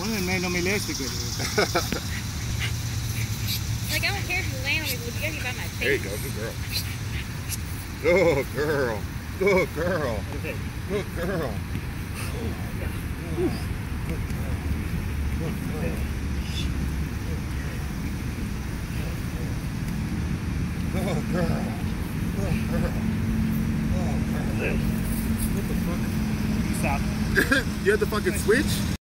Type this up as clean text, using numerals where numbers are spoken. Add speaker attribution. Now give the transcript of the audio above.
Speaker 1: Women may no me less good.
Speaker 2: Like, I don't care if you land on me, but you gotta get by my face.
Speaker 3: There you go, good girl. Good girl. Good girl.
Speaker 1: Okay.
Speaker 3: Good girl. Good girl.
Speaker 1: What the fuck? Stop.
Speaker 3: You had to fucking switch?